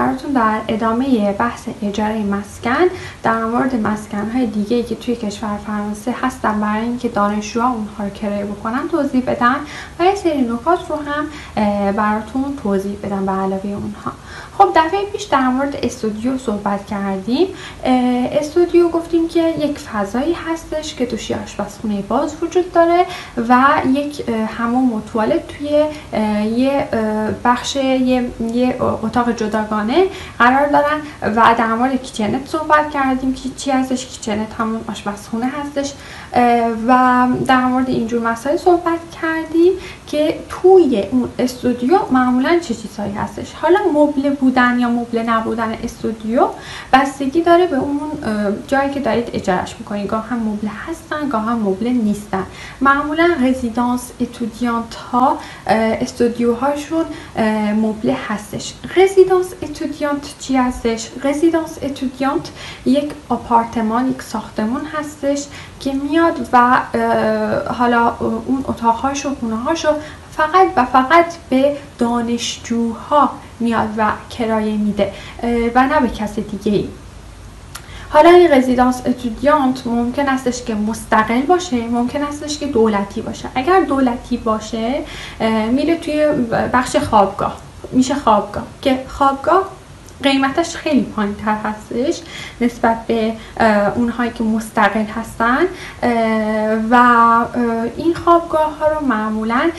براتون در ادامه بحث اجاره مسکن در مورد مسکن‌های دیگه که توی کشور فرانسه هستن برای اینکه دانشجوها اونها رو کرایه بکنن توضیح بدن و یه سری نکات رو هم براتون توضیح بدم به علاوه اونها. خب دفعه پیش در مورد استودیو صحبت کردیم. استودیو گفتیم که یک فضایی هستش که توش آشپزخونه باز وجود داره و یک حموم و توالت توی یه بخش یه اتاق جداگانه قرار دارن و در مورد کیچنت صحبت کردیم که چی هستش. کیچنت همون آشپزخونه هستش و در مورد اینجور مسائل صحبت کردیم که توی اون استودیو معمولا چه چیزهایی هستش. حالا مبل بودن یا مبل نبودن استودیو بستگی داره به اون جایی که دارید اجارهش میکنید. گاه هم مبل هستن گاه هم مبل نیستن. معمولا رزیدانس اتودیانت ها استودیوهاشون مبل هستش. رزیدانس اتودیانت چی هستش؟ رزیدانس اتودیانت یک آپارتمان، یک ساختمون هستش که میاد و حالا اون اتاقهاش و خونه‌هاشو فقط به دانشجوها میاد و کرایه میده و نه به کس دیگه ای. حالا این رزیدانس اتودیانت ممکن استش که مستقل باشه، ممکن استش که دولتی باشه. اگر دولتی باشه میره توی بخش خوابگاه، میشه خوابگاه که خوابگاه قیمتش خیلی پایین تر هستش نسبت به اونهایی که مستقل هستن و این خوابگاه ها رو معمولا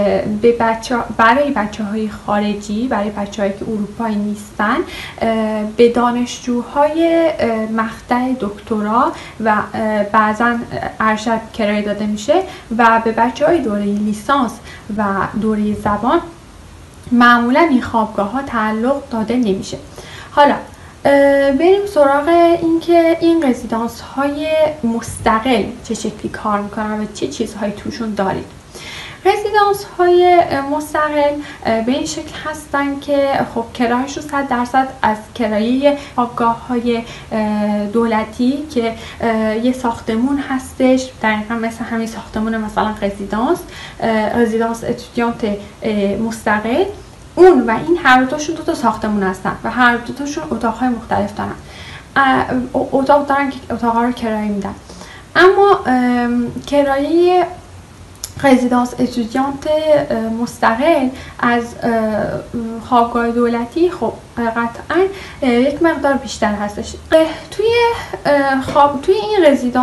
برای بچه های خارجی، برای بچه هایی که اروپایی نیستن، به دانشجوهای مقطع دکترا و بعضا ارشد کرایه داده میشه و به بچه های دوره لیسانس و دوره زبان معمولا این خوابگاه ها تعلق داده نمیشه. حالا بریم سراغ اینکه این رزیدانس های مستقل چه شکلی کار میکنن و چه چیزهایی توشون دارید. رزیدانس های مستقل به این شکل هستن که خب کرایه‌شون 100% از کرایه خوابگاه های دولتی که یه ساختمون هستش، دقیقا مثل همین ساختمون مثلا رزیدانس اتودیانت مستقل، اون و این هر دوتاشون دو تا ساختمون هستن و هر دوتاشون اتاقهای مختلف دارن. اتاق دارن که اتاقها رو کرایه میدن. اما کرایه رزیدانس اتودیانت مستقل از خوابگاه دولتی خب قطعا یک مقدار بیشتر هستش. توی این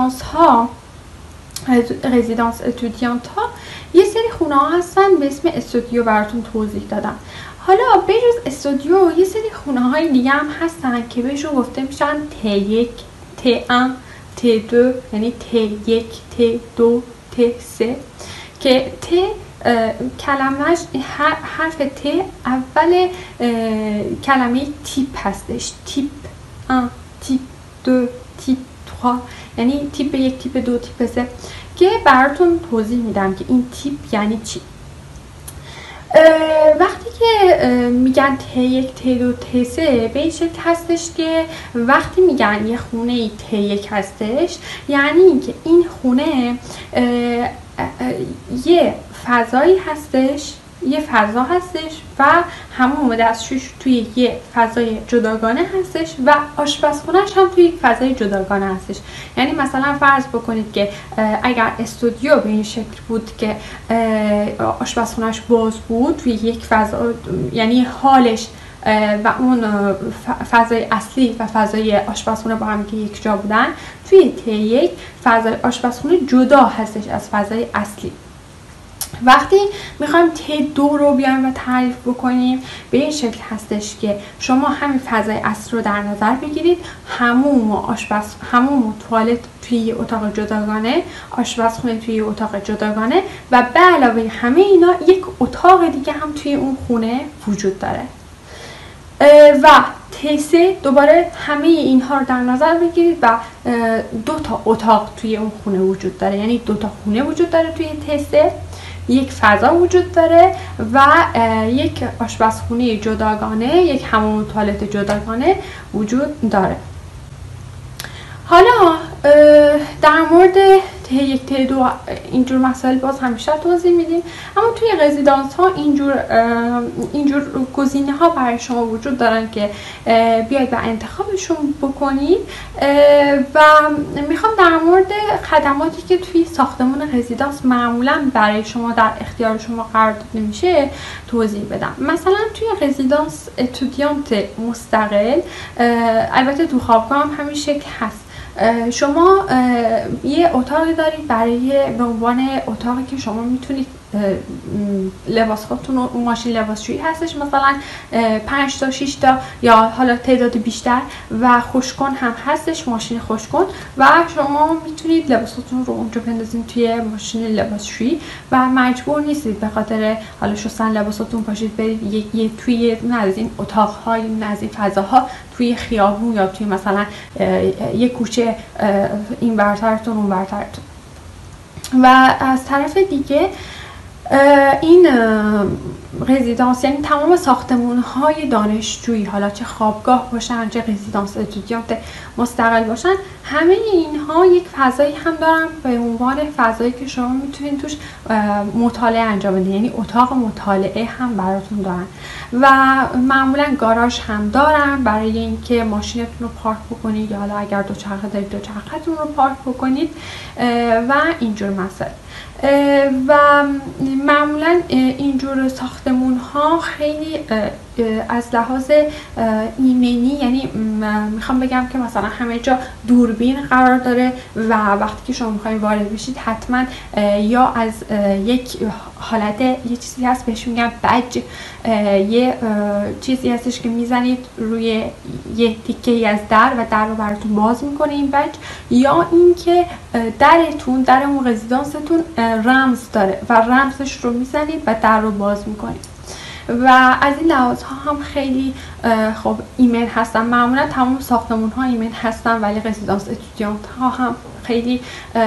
رزیدانس اتودیانت ها یه سری خونه ها هستن به اسم استودیو، براتون توضیح دادم. حالا بجز استودیو یه سری خونه های دیگه هم هستن که بهشون گفته میشن T1 T1 T2 یعنی T1 T2 T3 که T کلمهش حرف T اول کلمه تیپ هستش. تیپ 1 تیپ 2 تیپ 3 یعنی تیپ 1 تیپ 2 تیپ 3 که براتون توضیح میدم که این تیپ یعنی چی. وقتی که میگن T1 T2 T3 به این شکل هستش که وقتی میگن یه خونه T1 هستش یعنی که این خونه یه فضایی هستش، یه فضا هستش و حموم دستشویش توی یه فضای جداگانه هستش و آشپزخونه‌اش هم توی یک فضای جداگانه هستش. یعنی مثلا فرض بکنید که اگر استودیو به این شکل بود که آشپزخونه‌اش باز بود توی یک فضا، یعنی حالش و اون فضای اصلی و فضای آشپزخونه با هم که یک جا بودن، توی T1 فضای آشپزخونه جدا هستش از فضای اصلی. وقتی میخوایم T2 رو بیایم و تعریف بکنیم به این شکل هستش که شما همین فضای اصلی رو در نظر بگیرید، حموم و توالت توی اتاق جداگانه، آشپزخونه توی اتاق جداگانه و به علاوه همه اینا یک اتاق دیگه هم توی اون خونه وجود داره. و T3 دوباره همه اینها رو در نظر بگیرید و 2 تا اتاق توی اون خونه وجود داره، یعنی 2 تا خونه وجود داره توی T3، یک فضا وجود داره و یک آشپزخونه جداگانه، یک حموم و توالت جداگانه وجود داره. حالا در مورد T1 یک ته دو اینجور مسائل باز هم بیشتر توضیح میدیم. اما توی رزیدانس ها اینجور گزینه ها برای شما وجود دارن که بیاید و انتخابشون بکنید. و میخوام در مورد خدماتی که توی ساختمان رزیدانس معمولا برای شما در اختیار شما قرار داده میشه توضیح بدم. مثلا توی رزیدانس اتودیانت مستقل، البته تو خوابگاه هم همین شکل هست، شما یه اتاقی دارید برای به عنوان اتاقی که شما میتونید لباس خودتون رو، ماشین لباسشویی هستش مثلا 5 تا 6 تا یا حالا تعداد بیشتر و خوشکن هم هستش، ماشین خوشکن، و شما میتونید لباساتون رو اونجا بندازید توی ماشین لباسشویی و مجبور نیستید به خاطر حالا شستن لباساتون پاشید برید توی از این اتاق‌های از این فضاها توی خیابون یا توی مثلا یک کوچه این برترتون اون برترتون. و از طرف دیگه این رزیدانس یعنی تمام ساختمون های دانشجویی، حالا چه خوابگاه باشن چه رزیدانس اتودیانت مستقل باشن، همه اینها یک فضایی هم دارن به عنوان فضایی که شما میتونید توش مطالعه انجام بدید، یعنی اتاق مطالعه هم براتون دارن و معمولا گاراژ هم دارن برای اینکه ماشینتون رو پارک بکنید یا حالا اگر دوچرخه دارید دوچرخه‌تون رو پارک بکنید و اینجور مسائل. و معمولا اینجور ساختمون ها خیلی از لحاظ ایمنی، یعنی میخوام بگم که مثلا همه جا دوربین قرار داره و وقتی که شما میخواید وارد بشید حتما یا از یک حالت یه چیزی هست بهش میگن بج، یه چیزی هستش که میزنید روی یه تیکه از در و در رو براتون باز میکنه این بج، یا اینکه در اون رزیدانستون رمز داره و رمزش رو میزنید و در رو باز میکنید و از این لحاظ ها هم خیلی خب ایمن هستن. معمولا تمام ساختمون ها ایمن هستن ولی رزیدانس اتودیانت ها هم خیلی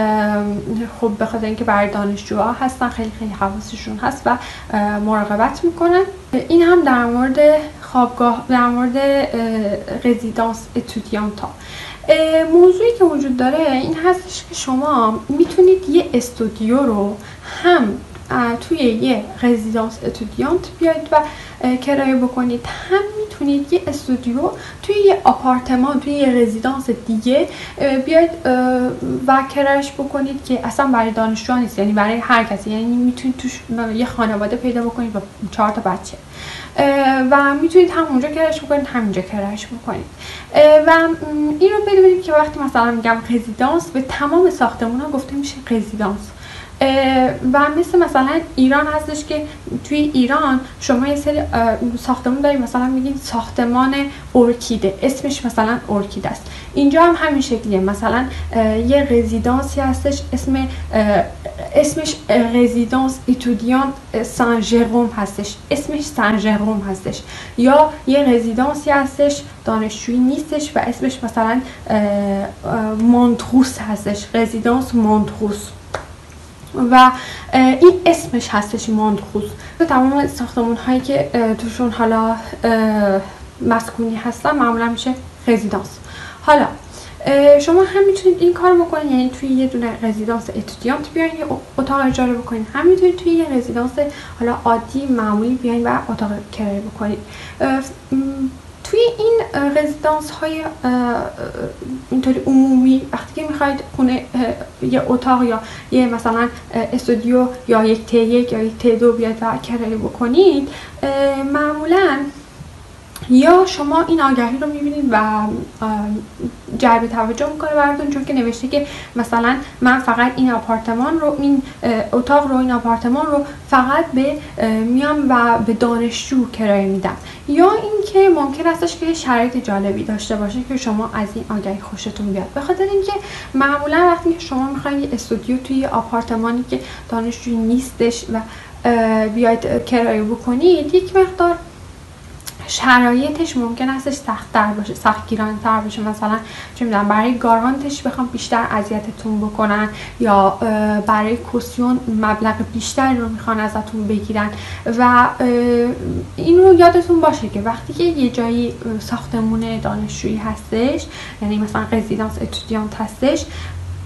خب به خاطر اینکه برای دانشجوها هستن خیلی حواسشون هست و مراقبت میکنن. این هم در مورد خوابگاه، در مورد رزیدانس اتودیانت ها. موضوعی که وجود داره این هستش که شما میتونید یه استودیو رو هم توی یه رزیدانس اتودیانت بیاید و کرایه بکنید، هم میتونید یه استودیو توی یه آپارتمان توی یه رزیدانس دیگه بیاید و کرایش بکنید که اصلا برای دانشجوها نیست، یعنی برای هر کسی، یعنی میتونید توش یه خانواده پیدا بکنید با 4 تا بچه و میتونید هم اونجا کرایش بکنید هم اینجا کرایش بکنید. و این رو بدونید که وقتی مثلا میگم رزیدانس به تمام ساختمون ها گفته میشه رزیدانس. و مثلا ایران هستش که توی ایران شما یه سری ساختمون دارید، مثلا میگید ساختمان ارکیده، اسمش مثلا ارکیده است. اینجا هم همین شکلیه، مثلا یه رزیدانسی هستش اسمش رزیدانس اتودیانت سان ژروم هستش، اسمش سان ژروم هستش. یا یه رزیدانسی هستش دانشجویی نیستش و اسمش مثلا مونتروس هستش، رزیدانس مونتروس و این اسمش هستش مونتروس. تمام ساختمون هایی که توشون حالا مسکونی هستن معمولا میشه رزیدانس. حالا شما هم میتونید این کار بکنید، یعنی توی یه دونه رزیدانس اتودیانت بیاین یه اتاق اجاره بکنید، هم میتونید توی یه رزیدانس حالا عادی معمولی بیاین و اتاق کرایه بکنید. توی این رزیدانس های اینطوری عمومی وقتی که میخواید خونه یه اتاق یا یه مثلا استودیو یا یک ته یک یا یک ته دو بیاید و کرایه بکنید، معمولا یا شما این آگهی رو میبینید و جلب توجه میکنه براتون، چون که نوشته که مثلا من فقط این آپارتمان رو، این اتاق رو، این آپارتمان رو فقط میام و به دانشجو کرایه میدم. یا اینکه ممکن استش که شرایط جالبی داشته باشه که شما از این آگهی خوشتون بیاد، به خاطر اینکه معمولا وقتی که شما میخواید استودیو توی آپارتمانی که دانشجو نیستش و بیاید کرایه بکنید، یک مقدار شرایطش ممکن استش سخت‌تر باشه، سختگیران‌تر باشه. مثلا چه می‌دونم برای گارانتش بخوام بیشتر اذیتتون بکنن یا برای کوسیون مبلغ بیشتری رو میخوان ازتون بگیرن. و این رو یادتون باشه که وقتی که یه جایی ساختمون دانشجویی هستش، یعنی مثلا رزیدانس اتودیانت هستش،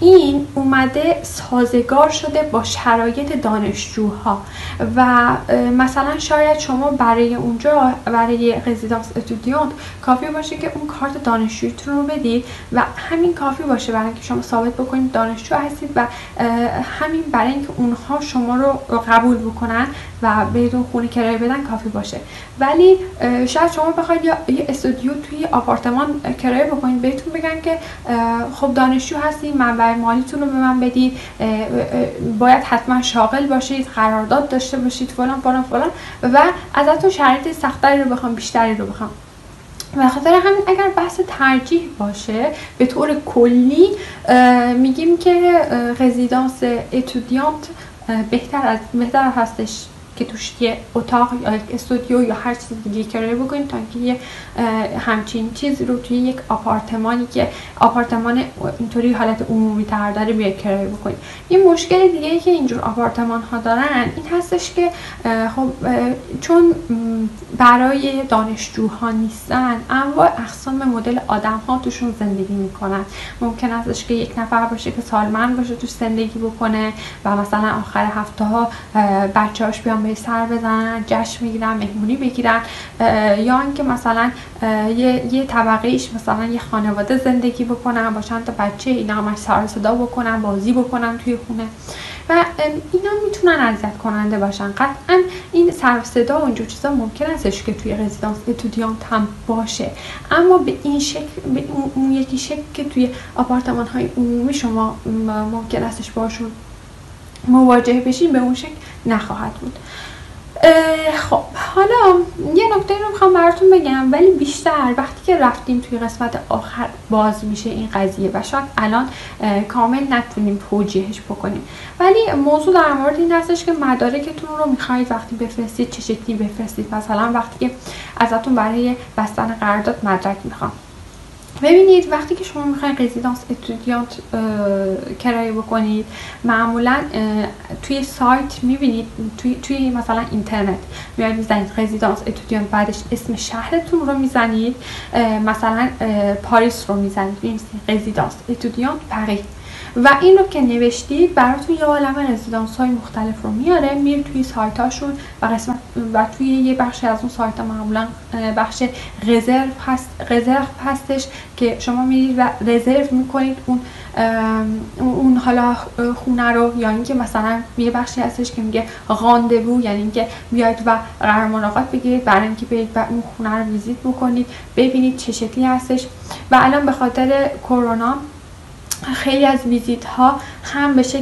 این اومده سازگار شده با شرایط دانشجوها و مثلا شاید شما برای اونجا برای رزیدانس اتودیانت کافی باشه که اون کارت دانشجویتون رو بدید و همین کافی باشه برای اینکه شما ثابت بکنید دانشجو هستید و همین برای اینکه اونها شما رو قبول بکنن و بهتون خونه کرایه بدن کافی باشه. ولی شاید شما بخواید یه استودیو توی آپارتمان کرایه بکنید، بهتون بگن که خب دانشجو هستید، منبع مالیتون رو به من بدید، باید حتما شاغل باشید، قرارداد داشته باشید، فلان فلان فلان و ازتون شرایط سخت‌تری رو بخوام، بیشتری رو بخوام. و خاطر همین اگر بحث ترجیح باشه به طور کلی میگیم که رزیدانس اتودیانت بهتر هستش که توش یه اتاق یا یک استودیو یا هر چیز دیگه کرایه بکنید تا اینکه یه همچین چیز رو توی یک آپارتمانی که آپارتمان اینطوری حالت عمومی تر داره بیاید کرایه بکنید. یه مشکل دیگه ای که اینجور آپارتمان ها دارن این هستش که خب چون برای دانشجوها نیستن، انواع اقسام مدل آدم ها توشون زندگی میکنن. ممکن هستش که یک نفر باشه که سالمند باشه توش زندگی بکنه و مثلا آخر هفته ها بچه‌هاش بیان به سر بزنن، جشن میگیرن، مهمونی بگیرن، یا اینکه مثلا یه طبقه ایش مثلا یه خانواده زندگی بکنن با چند تا بچه، اینا همش سر صدا بکنن، بازی بکنن توی خونه و اینا میتونن اذیت کننده باشن. قطعا این سر صدا و اینجور چیزا ممکن هستش که توی رزیدانس اتودیانت هم باشه، اما به این شکل، به اون یکی شکل که توی آپارتمان های عمومی شما ممکن هستش باشون مواجه بشین، به اون شکل نخواهد بود. خب حالا یه نکته رو میخوام براتون بگم، ولی بیشتر وقتی که رفتیم توی قسمت آخر باز میشه این قضیه و شاید الان کامل نتونیم توجیهش بکنیم، ولی موضوع در مورد این هستش که مدارکتون رو میخواید وقتی بفرستید چه شکلی بفرستید. مثلا وقتی که ازتون برای بستن قرارداد مدرک میخوام، ببینید وقتی که شما میخواین رزیدانس اتودیانت کرایه بکنید، معمولا توی سایت میبینید، توی مثلا اینترنت میاد میزنید رزیدانس اتودیانت، بعدش اسم شهرتون رو میزنید، مثلا پاریس رو میزنید، میبینید رزیدانس اتودیانت پاریس و این رو که نوشتید براتون یه عالمه رزیدانس های مختلف رو میاره. میرید توی سایت هاشون و توی یه بخشی از اون سایت ها معمولا بخش رزرو هستش که شما میرید و رزرو میکنید اون حالا خونه رو، یا اینکه مثلا یه بخشی هستش که میگه راندوو، یعنی اینکه بیاید و قرار ملاقات بگیرید برای اینکه برید و اون خونه رو ویزیت بکنید، ببینید چه شکلی هستش. و الان به خاطر کرونا خیلی از ویزیت ها هم به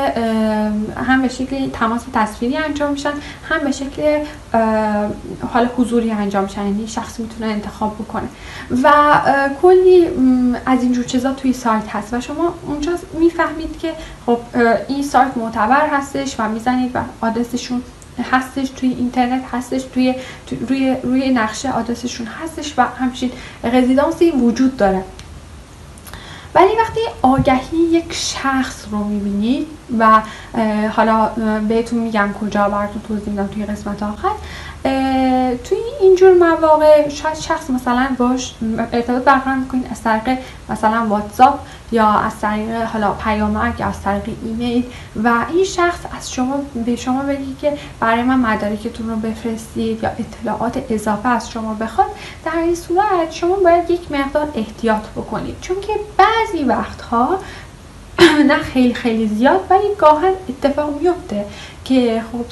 شکل تماس تصویری انجام میشن، هم به شکل حال حضوری انجام میشن، یعنی شخص میتونه انتخاب بکنه و کلی از اینجور چیزا توی سایت هست و شما اونجا میفهمید که خب این سایت معتبر هستش و میزنید و آدرسشون هستش توی اینترنت، هستش روی نقشه آدرسشون هستش و همچین رزیدانسی وجود داره. ولی وقتی آگهی یک شخص رو میبینید و حالا بهتون میگم کجا، براتون توضیح میدم توی قسمت آخر، توی اینجور مواقع شاید شخص مثلا باش ارتباط برقرار میکنید از طریق مثلا واتساپ یا از طریق حالا پیامک یا از طریق ایمیل و این شخص از شما به شما بگه که برای من مدارکتون رو بفرستید یا اطلاعات اضافه از شما بخواد. در این صورت شما باید یک مقدار احتیاط بکنید، چون که بعضی وقتها نه خیلی خیلی زیاد ولی گاهن اتفاق میفته که خب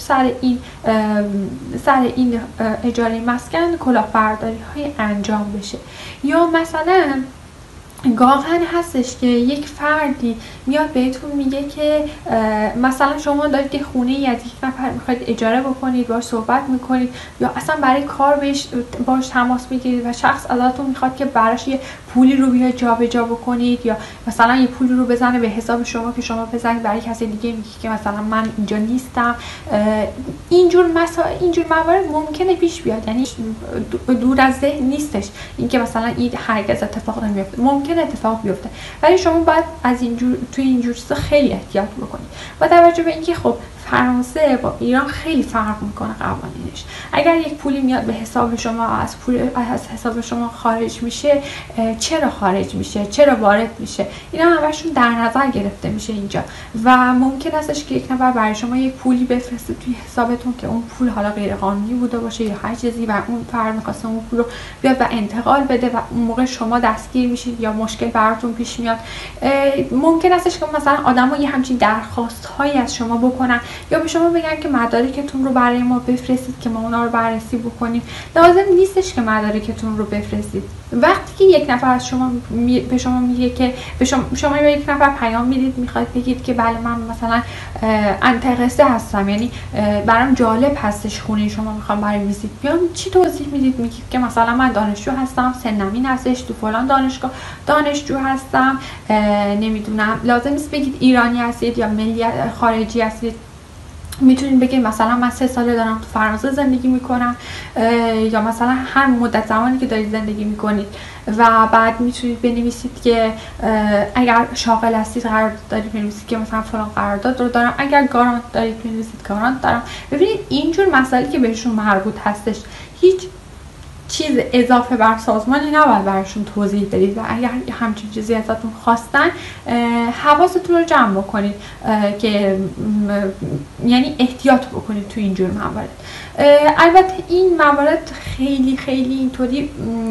سر این اجاره مسکن کلاهبرداری های انجام بشه، یا مثلا گاهن هستش که یک فردی میاد بهتون میگه که مثلا شما دارید یه خونه ای از یک نفر میخواید اجاره بکنید، باهاش صحبت میکنید یا اصلا برای کار باش تماس میگیرید و شخص ازتون میخواد که براش یه پولی رو بیاید جابجا بکنید یا مثلا یه پولی رو بزنه به حساب شما که شما بزنید برای کسی دیگه، میگه که مثلا من اینجا نیستم. اینجور موارد ممکنه پیش بیاد، یعنی دور از ذهن نیستش اینکه مثلا این هرگز اتفاق نمیفته، ممکن اتفاق بیفته، ولی شما باید از توی اینجور چیزا خیلی احتیاط بکنید با توجه به اینکه خب فرانسه با ایران خیلی فرق میکنه قوانینش. اگر یک پولی میاد به حساب شما، از حساب شما خارج میشه، چرا خارج میشه، چرا وارد میشه، اینا همشون در نظر گرفته میشه اینجا. و ممکن استش که یک نفر برای شما یک پولی بفرسته توی حسابتون که اون پول حالا غیر قانونی بوده باشه یا هر چیزی و اون فرد می‌خواسته اون پول رو بیاد و انتقال بده و اون موقع شما دستگیر میشید یا مشکل براتون پیش میاد. ممکن استش که مثلا آدما یه همچین درخواست‌هایی از شما بکنن یا به شما بگن که مدارکتون رو برای ما بفرستید که ما اونا رو بررسی بکنیم. لازم نیستش که مدارکتون رو بفرستید. وقتی که یک نفر از شما به شما میگه که شما به یک نفر پیام میدید، میخواید بگید که بله من مثلا انتقصه هستم، یعنی برام جالب هستش خونه شما میخوام برای ویزیت بیام، چی توضیح میدید؟ میگید که مثلا من دانشجو هستم، سنم این هستش، تو فلان دانشگاه دانشجو هستم، نمیدونم لازم نیست بگید ایرانی هستید یا ملیت خارجی هستید. میتونید بگید مثلا من 3 ساله دارم تو فرانسه زندگی میکنم، یا مثلا هر مدت زمانی که دارید زندگی میکنید و بعد میتونید بنویسید که اگر شاغل هستید قرارداد دارید بنویسید که مثلا فلان قرارداد رو دارم، اگر گارانت دارید بنویسید گارانت دارم. ببینید اینجور مسائلی که بهشون مربوط هستش، هیچ چیز اضافه بر سازمانی نباید براشون توضیح بدید و اگر همچین چیزی ازتون خواستن حواستون رو جمع بکنید که یعنی احتیاط بکنید تو اینجور موارد. البته این موارد خیلی اینطوری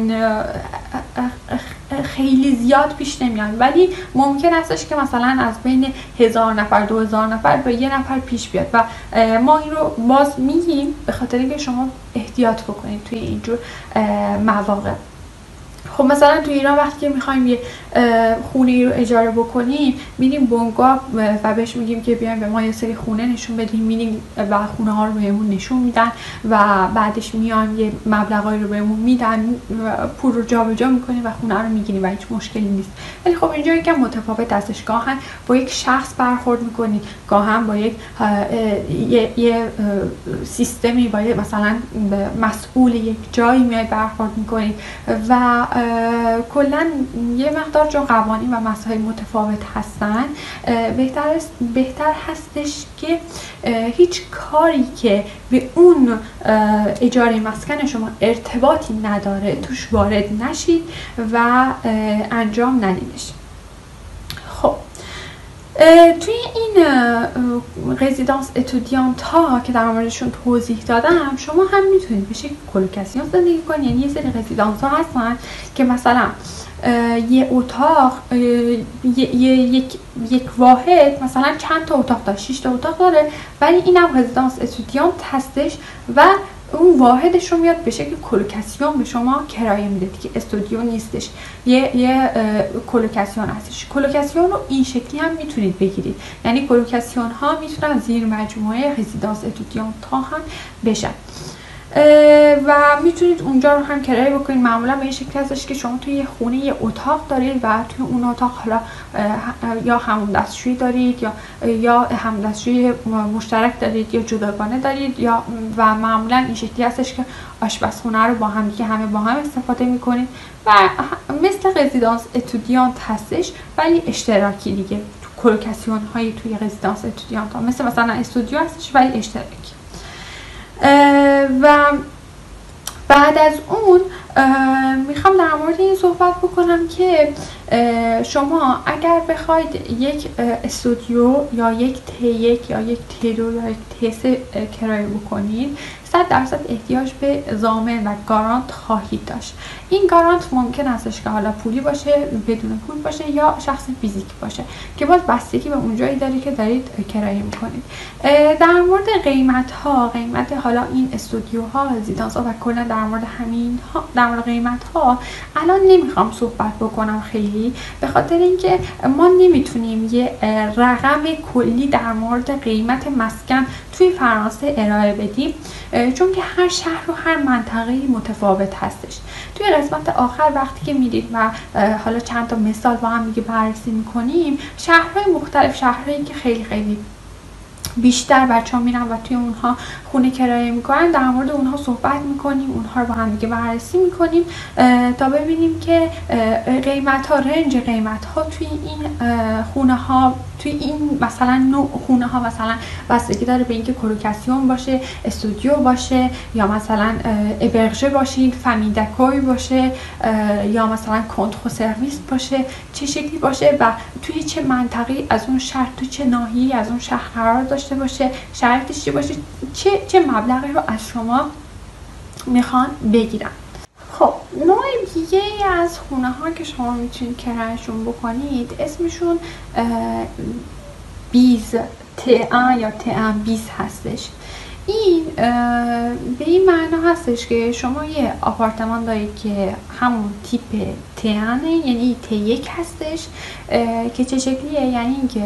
خیلی زیاد پیش نمیاد، ولی ممکن استش که مثلا از بین 1000 نفر 2000 نفر به 1 نفر پیش بیاد و ما این رو باز میگیم به خاطر اینکه شما احتیاط بکنید توی اینجور مواقع. خب مثلا تو ایران وقتی که میخوایم یه خونه رو اجاره بکنیم، میریم بنگاه و بهش میگیم که بیایم به ما یه سری خونه نشون بدیم، میریم و خونه ها رو بهمون نشون میدن و بعدش میان یه مبلغی رو بهمون میدن، پول رو جابجا میکنیم و خونه رو میگیریم و هیچ مشکلی نیست. ولی خب اینجا یکم متفاوت هستش، گاهن با یک شخص برخورد میکنید، گاهن با یک یه سیستمی، با مثلا مسئول یک جایی میای برخورد میکنید و کلا یه مقدار چون قوانین و مسائل متفاوت هستن، بهتر هستش که هیچ کاری که به اون اجاره مسکن شما ارتباطی نداره توش وارد نشید و انجام ندیدش. خب توی این رزیدانس اتودیانت ها که در موردشون توضیح دادم، شما هم میتونید به شکل کلوکاسیون زندگی کنید. یعنی یه سری رزیدانس ها هستن که مثلا یه اتاق یک واحد مثلا چند تا اتاق داره، 6 تا اتاق داره، ولی اینم رزیدانس اتودیانت هستش و اون واحدش رو میاد به شکل کلوکاسیون به شما کرایه میده که استودیو نیستش، یه کلوکاسیون هستش. کلوکاسیون رو این شکلی هم میتونید بگیرید، یعنی کلوکاسیون ها میتونن زیر مجموعه رزیدانس اتودیانت ها هم بشن و میتونید اونجا رو هم کرایه بکنید. معمولا به این شکل هستش که شما توی یه خونه یه اتاق دارید و توی اون اتاق حالا یا همون دستشویی دارید یا همون دستشویی مشترک دارید یا جداگانه دارید و معمولا این شکلی هستش که آشپزخونه رو با هم دیگه همه با هم استفاده میکنید و مثل رزیدانس اتودیانت هستش ولی اشتراکی دیگه. تو کلوکاسیون هایی توی رزیدانس اتودیانت ها مثلا استودیو هستش ولی اشتراکی. و بعد از اون میخوام در مورد این صحبت بکنم که شما اگر بخواید یک استودیو یا یک T1 یا یک T2 یا یک T3 کرایه بکنید، 100% احتیاج به ضامن و گارانت خواهید داشت. این گارانت ممکن استش که حالا پولی باشه، بدون پول باشه یا شخص فیزیک باشه که باز بستگی به اونجایی داره که دارید کرایه میکنید. در مورد قیمت حالا این استودیوها، رزیدانس ها و کلا در مورد همین ها، در مورد قیمت ها الان نمیخوام صحبت بکنم خیلی، به خاطر اینکه ما نمیتونیم یه رقم کلی در مورد قیمت مسکن توی فرانسه ارائه بدیم، چون که هر شهر و هر منطقه‌ای متفاوت هستش. توی قسمت آخر وقتی که میرید و حالا چند تا مثال با هم دیگه بررسی میکنیم، شهرهای مختلف، شهرهایی که خیلی بیشتر بچه ها میرن و توی اونها خونه کرایه میکنن، در مورد اونها صحبت میکنیم، اونها رو با هم دیگه بررسی میکنیم تا ببینیم که قیمت ها، رنج قیمت ها توی این خونه ها، توی این مثلا نوع خونه ها مثلا بستگی داره به اینکه کلوکاسیون باشه، استودیو باشه، یا مثلا ابرژه باشه، فامیدکوی باشه، یا مثلا کنترل سرویس باشه، چه شکلی باشه و توی چه منطقه‌ای از اون شهر، توی چه ناحیه‌ای از اون شهر قرار داشته باشه، شرایطش چی باشه، چه مبلغی رو از شما میخوان بگیرن. خب نوع دیگه از خونه ها که شما میتونید کرایه‌شون بکنید اسمشون بیز T1 یا T1 بیز هستش. این به این معنا هستش که شما یه آپارتمان دارید که همون تیپ T1 یعنی T1 هستش که چه شکلیه، یعنی اینکه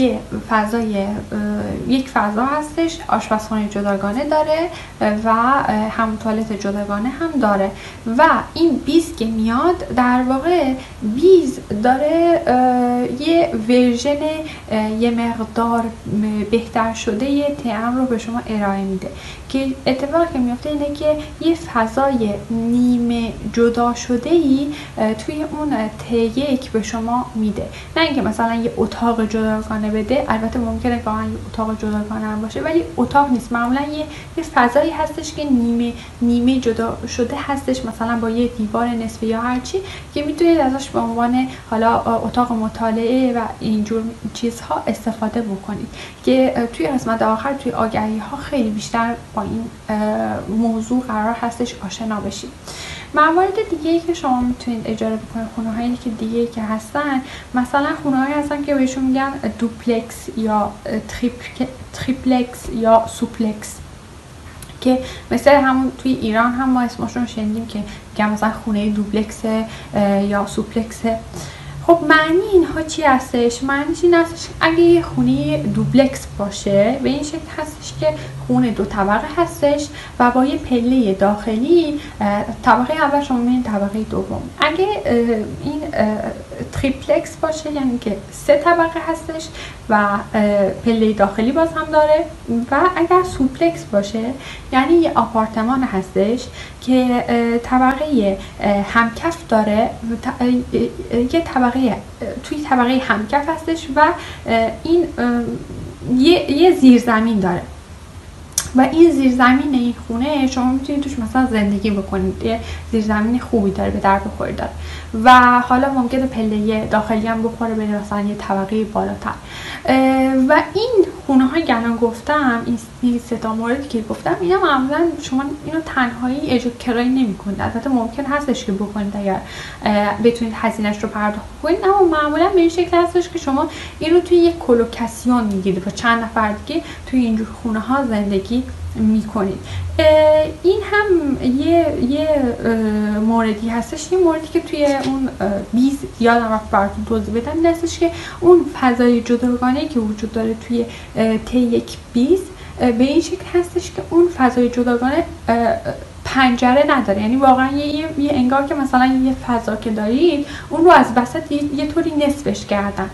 یک فضا هستش، آشپزخانه جداگانه داره و هم توالت جداگانه هم داره و این بیز که میاد در واقع بیز داره یه ورژن یه مقدار بهتر شده یه T1 رو به شما ارائه میده که اتفاقی که میفته اینه که یه فضای نیمه جدا شده ای توی اون T1 به شما میده، نه اینکه مثلا یه اتاق جداگانه بده. البته ممکنه واقعا یه اتاق جداگانه هم باشه ولی اتاق نیست، معمولا یه فضایی هستش که نیمه جدا شده هستش، مثلا با یه دیوار نصفه یا هرچی که میتونید ازش به عنوان حالا اتاق مطالعه و اینجور چیزها استفاده بکنید که توی قسمت آخر توی آگهی ها خیلی بیشتر با این موضوع قرار هستش آشنا بشید. موارد دیگه ای که شما میتونید اجاره بکنید، خونه هایی که دیگه که هستن، مثلا خونه هایی هستن که بهشون میگن دوپلکس یا تریپلکس یا سوپلکس که مثل همون توی ایران هم ما اسمشون شنیدیم که میگن مثلا خونه دوپلکس یا سوپلکس. خب معنی اینها چی هستش؟ معنیش این هستش اگه یه خونه دوپلکس باشه به این شکل هستش که خونه 2 طبقه هستش و با یه پله داخلی، طبقه اول شما میبینید، طبقه دوم. اگه این تریپلکس باشه یعنی که 3 طبقه هستش و پله داخلی باز هم داره، و اگر سوپلکس باشه یعنی یه آپارتمان هستش که طبقه همکف داره، یه طبقه توی طبقه همکف هستش و این یه زیرزمین داره و این زیرزمین این خونه شما میتونید توش مثلا زندگی بکنید، یه زیرزمین خوبی داره، به درد بخوری داره و حالا ممکنه پله داخلی هم بخوره بره مثلا یه طبقه بالاتر. و این خونه های که الان گفتم، این 3 تا موردی که گفتم، اینا معمولا شما اینو تنهایی اجاره کرایه نمی‌کنید. البته ممکن هستش که بکنید اگر بتونید هزینه‌اش رو پرداخت کنید، اما معمولا به این شکل هستش که شما اینو توی یک کلوکاسیون میگیرید و چند نفر دیگه توی اینجور خونه ها زندگی میکنید. این هم یه موردی هستش. یه موردی که توی اون بیز یادم رفت براتون توضیح بدم این هستش که اون فضای جداگانه‌ای که وجود داره توی T1 بیز به این شکل هستش که اون فضای جداگانه پنجره نداره، یعنی واقعا یه انگار که مثلا یه فضا که دارید اون رو از وسط یه طوری نصفش کردن،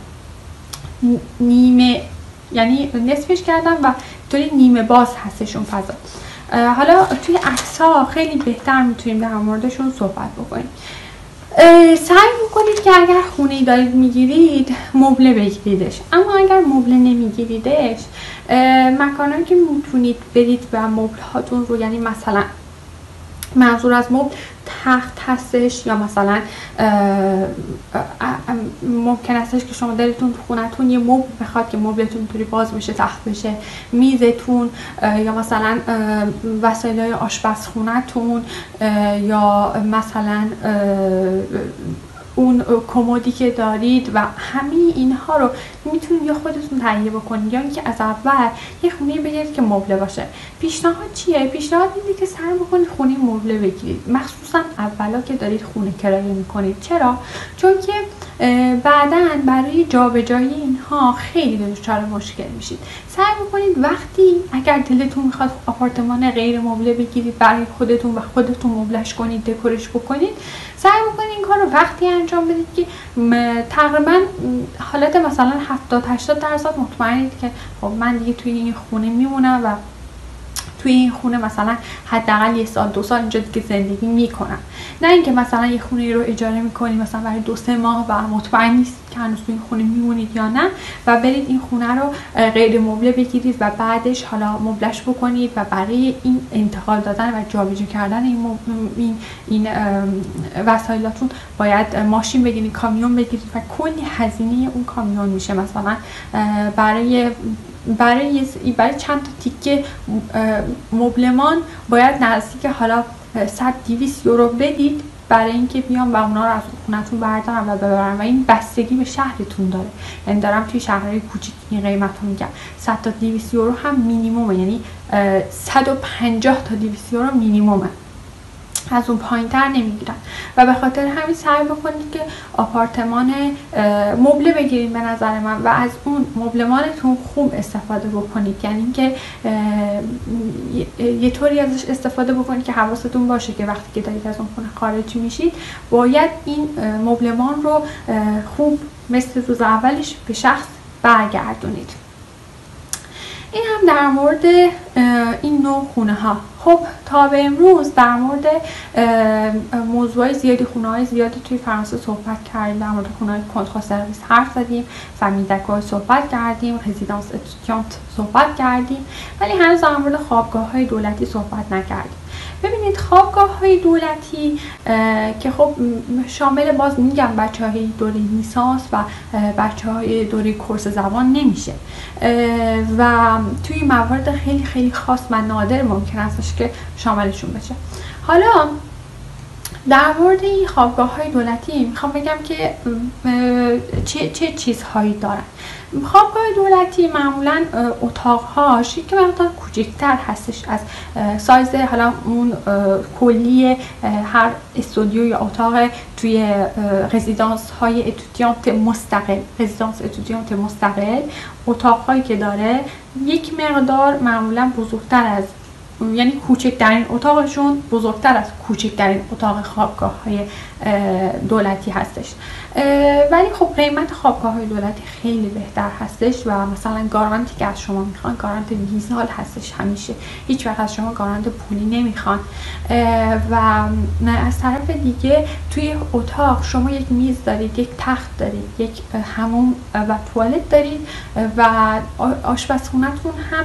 نیمه، یعنی نصفش کردن و طوری نیمه باز هستش اون فضا. حالا توی عکس‌ها خیلی بهتر میتونیم در موردشون صحبت بکنیم. سعی بکنید که اگر خونه‌ای دارید میگیرید مبله بگیریدش، اما اگر مبله نمیگیریدش مکانهایی که میتونید برید و مبل هاتون رو، یعنی مثلا منظور از مبل تخت هستش یا مثلا ممکن هستش که شما دلتون تو خونتون یه مبل بخواد که مبلتون اینطوری باز بشه، تخت بشه، میزتون یا مثلا وسایل آشپزخونه‌تون یا مثلا اون کمدی که دارید و همه اینها رو میتونید یا خودتون تهیه بکنید یا اینکه از اول یه خونه بگیرید که مبله باشه. پیشنهاد چیه؟ پیشنهاد اینه که سعی بکنید خونه مبله بگیرید، مخصوصا اولا که دارید خونه کرایه میکنید. چرا؟ چون که بعداً برای جابجایی این اینها خیلی دچار مشکل میشید. سعی بکنید وقتی اگر دلتون میخواد آپارتمان غیر مبله بگیرید برای خودتون و خودتون مبلش کنید، دکورش بکنید، سعی بکنید این کار رو وقتی انجام بدید که تقریبا حالت مثلا 70-80% مطمئنید که خب من دیگه توی این خونه میمونم و توی این خونه مثلا حداقل 1 سال 2 سال اینجا دیگه زندگی میکنم. نه اینکه مثلا یه خونه رو اجاره میکنید مثلا برای 2-3 ماه و مطمئن نیست که هنوز توی این خونه میمونید یا نه و برید این خونه رو غیر مبله بگیرید و بعدش حالا مبلش بکنید و برای این انتقال دادن و جابجا کردن این وسایلاتون باید ماشین بگیرید، کامیون بگیرید و کلی هزینه اون کامیون میشه. مثلا برای چند تا تیکه مبلمان باید نزدیک حالا 100-200 یورو بدید برای اینکه بیان و اونا رو از خونتون بردارن و ببرن و این بستگی به شهرتون داره. یعنی دارم توی شهرهای کوچیک این قیمت رو میگم. 100 تا 200 یورو هم مینیمومه، یعنی 150 تا 200 یورو مینیمومه، از اون پایین تر نمیگیرن و به خاطر همین سعی بکنید که آپارتمان مبله بگیرید به نظر من و از اون مبلمانتون خوب استفاده بکنید. یعنی اینکه یه طوری ازش استفاده بکنید که حواستون باشه که وقتی که دارید از اون خونه خارج میشید باید این مبلمان رو خوب مثل روز اولش به شخص برگردونید. این هم در مورد این نوع خونه ها. خب تا به امروز در مورد موضوعای زیادی، خونه های زیادی توی فرانسه صحبت کردیم. در مورد خونه های کنترل سرویس حرف زدیم، فامیل دکور صحبت کردیم، رزیدانس اتودیانت صحبت کردیم، ولی هنوز در مورد خوابگاه های دولتی صحبت نکردیم. ببینید خوابگاه های دولتی که خب شامل باز میگم بچه های دوره لیسانس و بچه های دوره کورس زبان نمیشه و توی موارد خیلی خیلی خاص و نادر ممکن است که شاملشون بشه. حالا در مورد این خوابگاه های دولتی میخوام بگم که چه چیزهایی دارن. خوابگاه دولتی معمولا اتاقهاش که مقدار کوچکتر هستش از سایز حالا اون کلی هر استودیو یا اتاق توی رزیدانس های اتودیانت مستقل. رزیدانس اتودیانت مستقل اتاقهایی که داره یک مقدار معمولا بزرگتر از، یعنی کوچکترین اتاقشون بزرگتر از کوچکترین اتاق خوابگاه های دولتی هستش. ولی خب قیمت خوابگاه های دولتی خیلی بهتر هستش و مثلا گارانتی که از شما میخوان گارانت 20 سال هستش همیشه، هیچ وقت از شما گارانت پولی نمیخوان. و از طرف دیگه توی اتاق شما یک میز دارید، یک تخت دارید، یک حموم و توالت دارید و آشپزخونه‌تون هم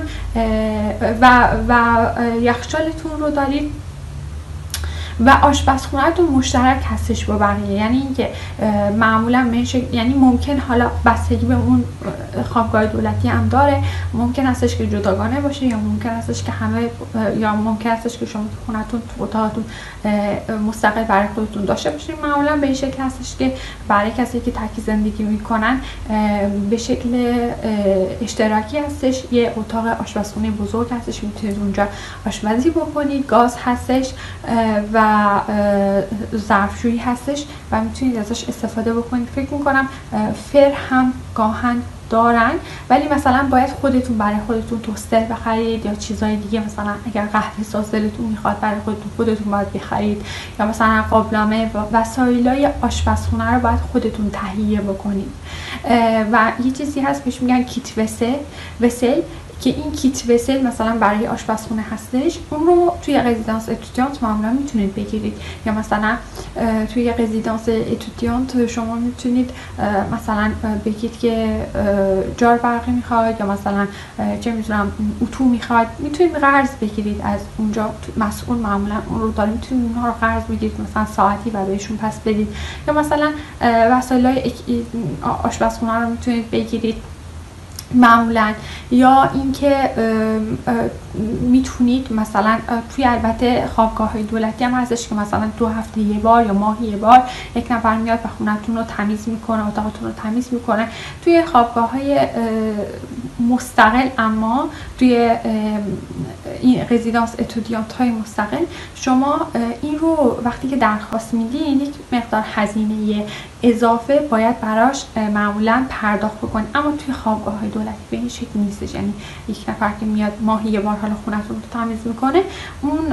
و یخچالتون رو دارید و آشپزخونه‌تون مشترک هستش با بقیه. یعنی اینکه معمولا یعنی ممکن حالا بستگی به اون خوابگاه دولتی هم داره، ممکن هستش که جداگانه باشه یا ممکن هستش که همه، یا ممکن هستش که شما خونه‌تون تو اتاقتون مستقل برای خودتون داشته باشید. معمولا به این شکل هستش که برای کسی که تکی زندگی میکنن به شکل اشتراکی هستش. یه اتاق آشپزخونه بزرگ هستش، میتونید اونجا آشپزی بکنید، گاز هستش و ظرفشویی هستش و میتونید ازش استفاده بکنید. فکر میکنم فر هم گاهن دارن، ولی مثلا باید خودتون برای خودتون توستر بخرید یا چیزای دیگه. مثلا اگر قهوه ساز دلتون میخواد برای خودتون باید بخرید، یا مثلا قابلمه و وسایلای آشپزخونه رو باید خودتون تهیه بکنید. و یه چیزی هست بهش میگن کیت وسل که این کیت وسل مثلا برای آشپزخونه هستش، اون رو توی رزیدانس اتودیانت معمولا میتونید بگیرید. یا مثلا توی رزیدانس اتودیانت شما میتونید مثلا بگید که جار برقی میخواد یا مثلا چه میتونم اتو میخواد، میتونید قرض بگیرید از اونجا. مسئول معمولا اون رو داره، میتونید اونها رو قرض بگیرید مثلا ساعتی و بهشون پس بدید. یا مثلا وسایل آشپزخونه رو میتونید بگیرید معمولا، یا اینکه میتونید مثلا توی البته خوابگاه‌های دولتی هم هستش که مثلا 2 هفته یه بار یا ماهی یه بار یک نفر میاد و خونتون رو تمیز میکنه، اتاقتون رو تمیز میکنه. توی خوابگاه‌های مستقل، اما توی این رزیدانس اتودیانت های مستقل، شما این رو وقتی که درخواست میدین یک مقدار هزینه اضافه باید براش معمولا پرداخت بکنید. اما توی خوابگاه های دولتی به این شکل نیستش، یعنی یک نفر که میاد ماهی یه بار حالا خونتون رو تمیز میکنه، اون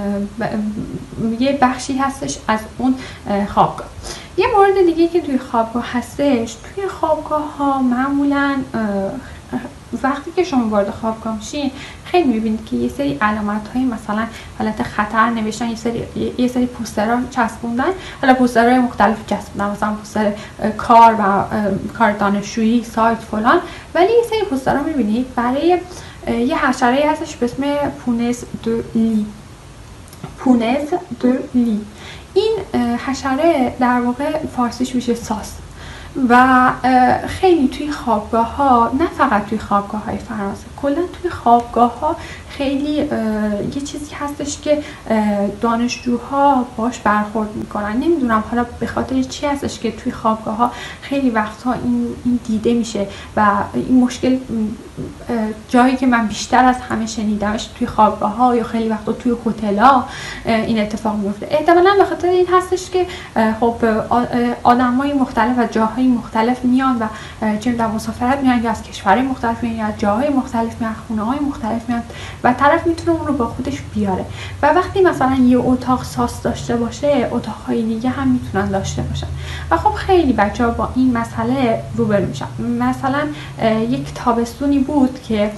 یه بخشی هستش از اون خوابگاه. یه مورد دیگه که توی خوابگاه هستش، توی خوابگاه ها معمولا وقتی که شما وارد خوابگاه میشین خیلی میبینید که یه سری علامت های مثلا حالت خطر نوشتن، یه سری پوسترها چسبوندن، حالا پوسترهای مختلف چسبوندن، مثلا پوستر کار و کار دانشجویی، سایت فلان. ولی یه سری پوسترها میبینید برای یه حشره‌ای هستش به اسم پونز دو لی. پونز دو لی. این حشره در واقع فارسیش میشه ساس و خیلی توی خوابگاه ها، نه فقط توی خوابگاه های فرانسه، کلا توی خوابگاه ها خیلی یه چیزی هستش که دانشجوها باش برخورد میکنن. نمیدونم حالا به خاطر چی هستش که توی خوابگاه ها خیلی وقتها این دیده میشه و این مشکل جایی که من بیشتر از همه شنیدمش توی خوابگاه ها یا خیلی وقتا توی هتل ها این اتفاق میفته. احتمالاً به خاطر این هستش که خب آدمای مختلف و جاهای مختلف میان و چه در مسافرت میان، یا از کشورهای مختلف میان، یا از جاهای مختلف میان، خونه‌های مختلف میان و طرف میتونه اون رو با خودش بیاره. و وقتی مثلا یه اتاق ساس داشته باشه، اتاقهای دیگه هم میتونن داشته باشن و خب خیلی بچه‌ها با این مسئله روبرو میشن. مثلا یک تابستونی بود که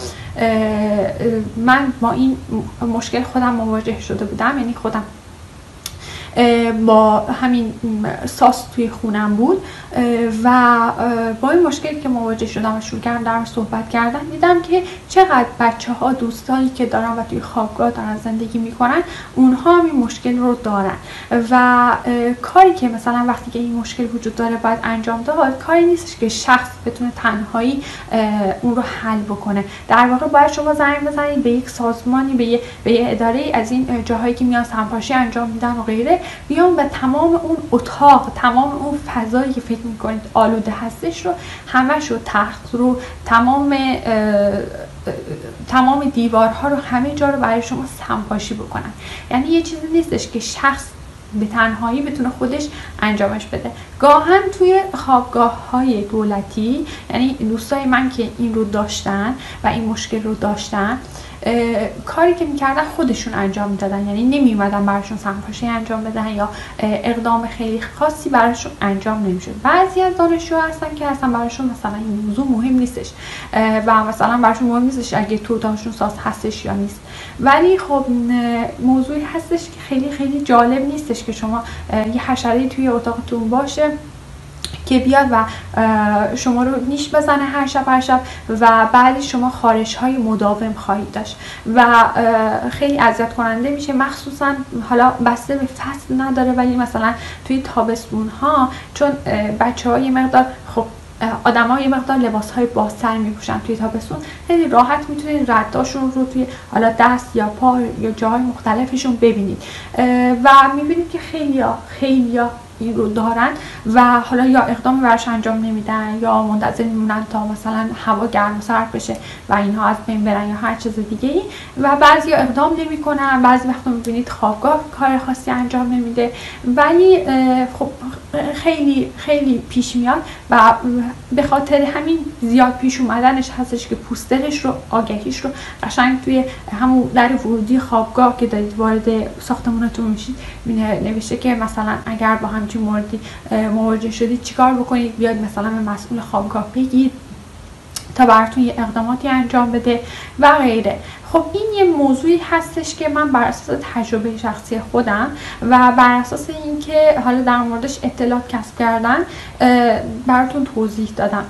من با این مشکل خودم مواجه شده بودم، یعنی خودم با همین ساس توی خونم بود و با این مشکلی که مواجه شدم و شروع کردم در صحبت کردن، دیدم که چقدر بچه ها، دوستانی که دارن و توی خوابگاه دارن زندگی میکنن، اونها هم این مشکل رو دارن و کاری که مثلا وقتی که این مشکل وجود داره باید انجام داد، کاری نیستش که شخص بتونه تنهایی اون رو حل بکنه. در واقع باید شما زنگ بزنید به یک سازمانی، به یه اداره از این جاهایی که میان سمپاشی انجام میدن و غیره، بیان و تمام اون اتاق، تمام اون فضایی که فکر میکنید آلوده هستش رو، همش رو، تخت رو، تمام دیوارها رو، همه جا رو برای شما سمپاشی بکنن. یعنی یه چیزی نیستش که شخص به تنهایی بتونه خودش انجامش بده. گاهن توی خوابگاه های دولتی، یعنی دوستای من که این رو داشتن و این مشکل رو داشتن، کاری که میکردن خودشون انجام میدادن، یعنی نمیومدن براشون سمپاشی انجام بدن یا اقدام خیلی خاصی براشون انجام نمیشد. بعضی از دانشجوها هستن که اصلا براشون مثلا این موضوع مهم نیستش و مثلا براشون مهم نیستش اگه تو اتاقشون ساز هستش یا نیست. ولی خب موضوعی هستش که خیلی خیلی جالب نیستش که شما یه حشره توی اتاقتون باشه که بیاد و شما رو نیش بزنه هر شب و بعد شما خارش های مداوم خواهید داشت و خیلی اذیت کننده میشه. مخصوصا حالا بسته به فصل نداره، ولی مثلا توی تابستون ها، چون بچه ها یه مقدار، خب آدم ها یه مقدار لباس های بازتر میپوشن توی تابستون، خیلی راحت میتونید رداشون رو توی حالا دست یا پا یا جاهای مختلفشون ببینید و میبینید که خیلی این رو دارن و حالا یا اقدام براش انجام نمیدن یا منتظر میمونن تا مثلا هوا گرم و سرد بشه و اینها از بین برن یا هر چیز دیگه ای، و بعضی اقدام نمیکنن. بعضی وقتا میبینید خوابگاه کار خاصی انجام نمیده، ولی خب خیلی خیلی پیش میاد و به خاطر همین زیاد پیش اومدنش هستش که پوسترش رو، آگهیش رو قشنگ توی همون در ورودی خوابگاه که دارید وارد ساختمونتون میشید نوشته که مثلا اگر با همچین موردی مواجه شدید چیکار بکنید، بیاید مثلا به مسئول خوابگاه بگید تا براتون یه اقداماتی انجام بده و غیره. خب این یه موضوعی هستش که من بر اساس تجربه شخصی خودم و بر اساس اینکه حالا در موردش اطلاعات کسب کردن براتون توضیح دادم.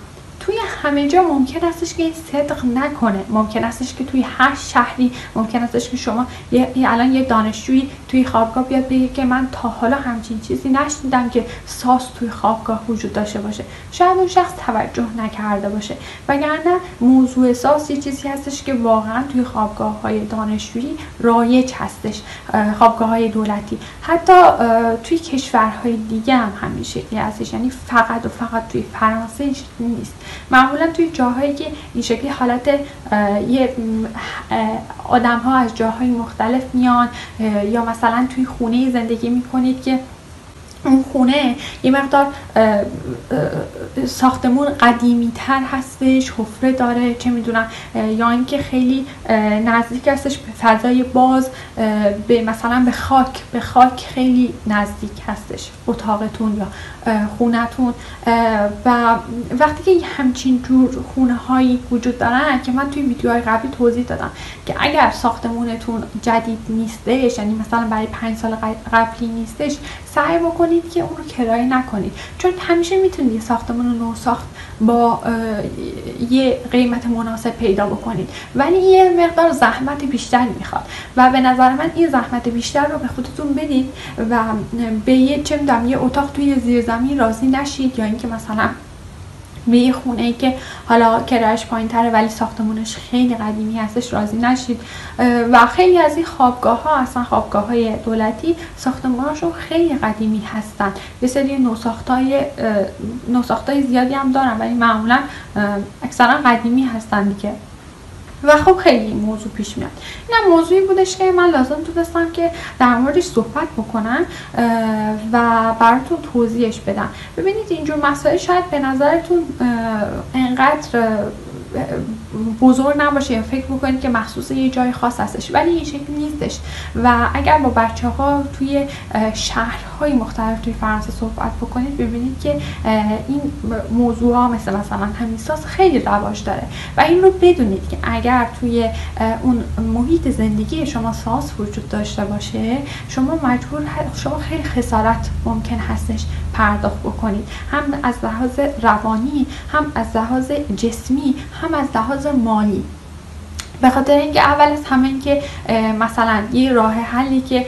توی همه جا ممکن استش که این صدق نکنه، ممکن استش که توی هر شهری ممکن استش که شما الان یه دانشجویی توی خوابگاه بیاد بگه که من تا حالا همچین چیزی نشنیدم که ساز توی خوابگاه وجود داشته باشه. شاید اون شخص توجه نکرده باشه، وگرنه موضوع ساز یه چیزی هستش که واقعا توی خوابگاه‌های دانشجویی رایج هستش، خوابگاه‌های دولتی. حتی توی کشورهای دیگه هم همین شکلی هستش، یعنی فقط و فقط توی فرانسه این شکلی نیست. معمولا توی جاهایی که این شکلی حالت یه آدم‌ها از جاهای مختلف میان، یا مثلا توی خونه زندگی میکنید که اون خونه یه مقدار ساختمون قدیمی تر هستش، حفره داره، چه میدونم، یا اینکه خیلی نزدیک هستش به فضای باز، به مثلا به خاک خیلی نزدیک هستش اتاقتون یا خونتون. و وقتی که همچین جور خونه هایی وجود دارن که من توی ویدیوهای قبلی توضیح دادم که اگر ساختمونتون جدید نیستش، یعنی مثلا برای 5 سال قبلی نیستش، سعی بکنید که اون رو کرایه نکنید، چون همیشه میتونید یه ساختمون نو ساخت با یه قیمت مناسب پیدا بکنید، ولی یه مقدار زحمت بیشتری میخواد و به نظر من این زحمت بیشتر رو به خودتون بدید و به یه یه اتاق توی زیرزمین راضی نشید، یا اینکه مثلا به یه خونه ای که حالا کرایه‌اش پایین‌تره ولی ساختمونش خیلی قدیمی هستش راضی نشید. و خیلی از این خوابگاه‌ها، اصلا خوابگاه‌های دولتی، ساختموناشون خیلی قدیمی هستن. یه سری نوساختای زیادی هم دارن ولی معمولا اکثرا قدیمی هستن دیگه. و خب خیلی این موضوع پیش میاد. این موضوعی بودش که من لازم دونستم که در موردش صحبت بکنم و براتون توضیحش بدم. ببینید اینجور مسائل شاید به نظرتون انقدر بزرگ نباشه یا فکر بکنید که مخصوص یه جای خاص هستش، ولی این شکل نیستش. و اگر با بچه ها توی شهرهای مختلف توی فرانسه صحبت بکنید ببینید که این موضوع ها مثلا همین ساز خیلی رواج داره و این رو بدونید که اگر توی اون محیط زندگی شما ساز وجود داشته باشه، شما خیلی خسارت ممکن هستش پرداخت بکنید، هم از لحاظ روانی، هم از لحاظ جسمی، هم از لحاظ مالی. به خاطر اینکه اول از همه این که مثلا یه راه حلی که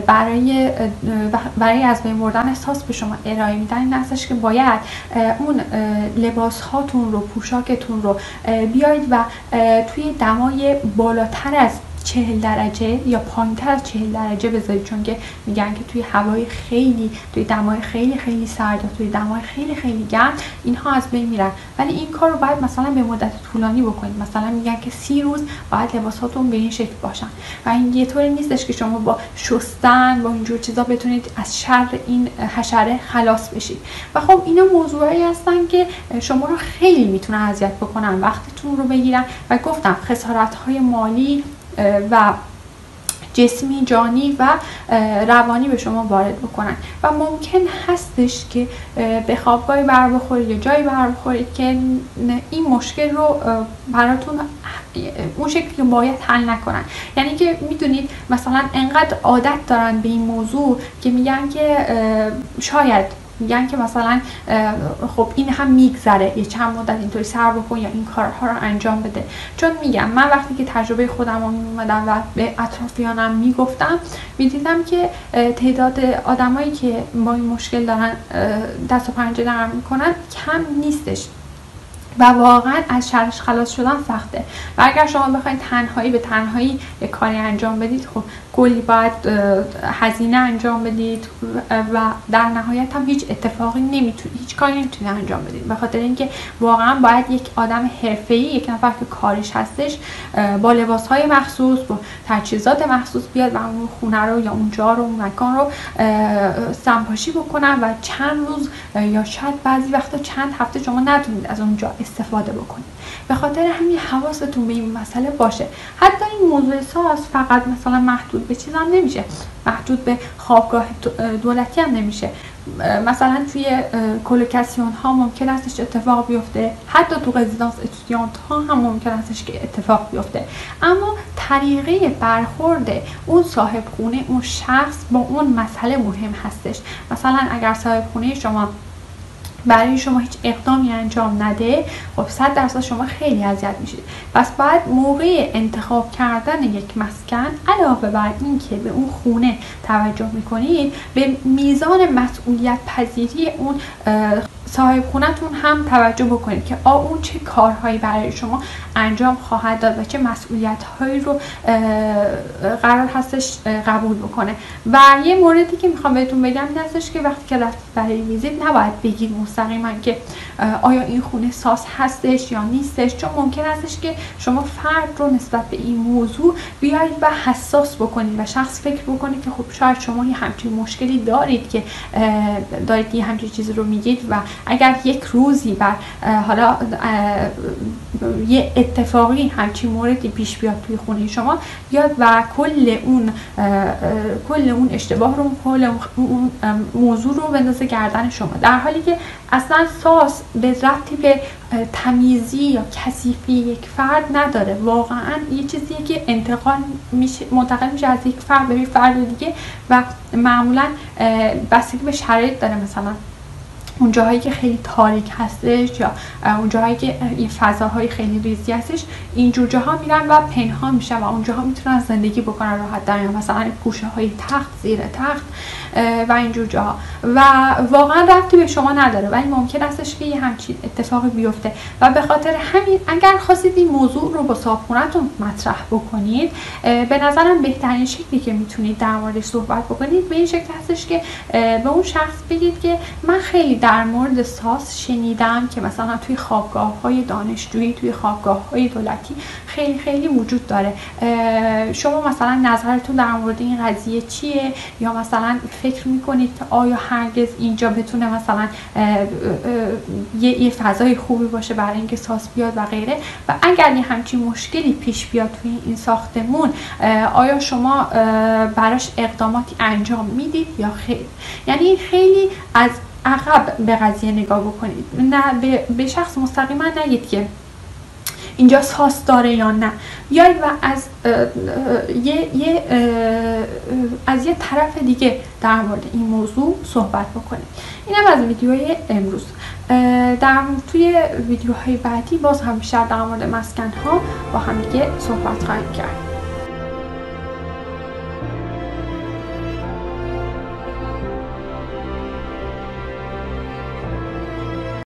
برای از بین بردن احساس به شما ارائه میدن این هستش که باید اون لباس هاتون رو، پوشاکتون رو بیایید و توی دمای بالاتر از 40 درجه یا پایینتر از 40 درجه بذارید، چون که میگن که توی دمای خیلی سرد و توی دمای خیلی گرم اینها از بین میرن. ولی این کار رو باید مثلا به مدت طولانی بکنید. مثلا میگن که 30 روز باید لباساتون به این شکل باشن و این یه طوری نیستش که شما با شستن با اینجور چیزا بتونید از شر این حشره خلاص بشید. و خب اینا موضوعی هستن که شما رو خیلی میتونن اذیت بکنن، وقتتون رو بگیرن و گفتم خسارت‌های مالی و جسمی، جانی و روانی به شما وارد بکنن و ممکن هستش که به خوابگاهی بر بخورید یا جایی بر بخورید که این مشکل رو براتون اون شکلی که باید حل نکنن. یعنی که میدونید مثلا انقدر عادت دارن به این موضوع که میگن که مثلا خب این هم میگذره، یه چند مدت اینطوری سر بکن یا این کارها رو انجام بده. چون میگم من وقتی که تجربه خودم رو میومدم و به اطرافیانم میگفتم میدیدم که تعداد آدمایی که با این مشکل دارن دست و پنجه نرم میکنن کم نیستش و واقعا از شرش خلاص شدن سخته. و اگر شما بخواید تنهایی به تنهایی یک کاری انجام بدید، خب کلی باید هزینه انجام بدید و در نهایت هم هیچ کاری نمیتونید انجام بدید، به خاطر اینکه واقعا باید یک آدم حرفه‌ای، یک نفر که کارش هستش، با لباسهای مخصوص، با تجهیزات مخصوص بیاد و اون خونه رو یا اون جا رو، اون مکان رو سمپاشی بکنن و چند روز یا شاید بعضی وقتا چند هفته شما نتونید از اونجا استفاده بکنید. به خاطر همین حواستون به این مسئله باشه. حتی این موضوع ساز فقط مثلا محدود به چیز هم نمیشه، محدود به خوابگاه دولتی هم نمیشه. مثلا توی کلوکاسیون ها ممکن استش اتفاق بیفته، حتی تو رزیدانس اتودیانت ها هم ممکن استش که اتفاق بیفته. اما طریقه برخورد اون صاحب خونه، اون شخص با اون مسئله مهم هستش. مثلا اگر صاحب خونه شما برای شما هیچ اقدامی انجام نده، خب 100% شما خیلی اذیت میشید. پس باید موقع انتخاب کردن یک مسکن علاوه بر این که به اون خونه توجه میکنید، به میزان مسئولیت پذیری اون صاحب خونتون هم توجه بکنید که اون چه کارهایی برای شما انجام خواهد داد و چه مسئولیت هایی رو قرار هستش قبول بکنه. و یه موردی که میخوام بهتون بگم این هستش که وقتی که رفتید برای ویزیت نباید بگید مستقیما که آیا این خونه ساس هستش یا نیستش، چون ممکن هستش که شما فرد رو نسبت به این موضوع بیایید و حساس بکنید و شخص فکر بکنید که خب شاید شما یه همچین مشکلی دارید که دارید یه همچین چیزی رو میگید و اگر یک روزی بر حالا یه اتفاقی همچین موردی پیش بیاد توی خونه شما، بیاد و کل اون اشتباه رو، کل اون موضوع رو بندازه گردن شما، در حالی که اصلا ساس به ربطی به تمیزی یا کثیفی یک فرد نداره. واقعا یه چیزیه که منتقل میشه از یک فرد به یک فرد دیگه و معمولا بستگی به شرایط داره. مثلا اون جاهایی که خیلی تاریک هستش یا اون جاهایی که این فضاهای خیلی ریزی هستش، اینجور جاها میرن و پنهان میشن و اونجاها میتونن زندگی بکنن راحت تر، مثلا گوشه های تخت، زیر تخت و اینجور جاها، و واقعا ربطی به شما نداره ولی ممکن استش که یه همچین اتفاقی بیفته. و به خاطر همین اگر خواستید این موضوع رو با صاحبخونه‌تون مطرح بکنید، به نظرم بهترین شکلی که میتونید در موردش صحبت بکنید به این شکل هستش که به اون شخص بگید که من خیلی در مورد ساس شنیدم که مثلا توی خوابگاه‌های دانشجویی، توی خوابگاه‌های دولتی خیلی وجود داره. شما مثلا نظرتون در مورد این قضیه چیه؟ یا مثلا فکر میکنید که آیا هرگز اینجا بتونه مثلا یه فضای خوبی باشه برای اینکه ساس بیاد و غیره؟ و اگر یه همچین مشکلی پیش بیاد توی این ساختمون، آیا شما براش اقداماتی انجام میدید یا خیر؟ یعنی خیلی از عقب به قضیه نگاه بکنید، نه به شخص مستقیما نگید که اینجا ساس داره یا نه، بیایید و از یه طرف دیگه در مورد این موضوع صحبت بکنید. اینم از ویدیوهای امروز. توی ویدیوهای بعدی باز هم بیشتر در مورد مسکن ها با هم دیگه صحبت خواهیم کرد.